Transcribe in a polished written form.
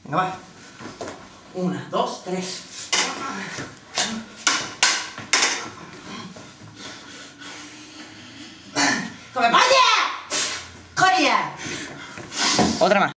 Venga, va. 1, 2, 3. ¡Come palla! ¡Coria! Otra más.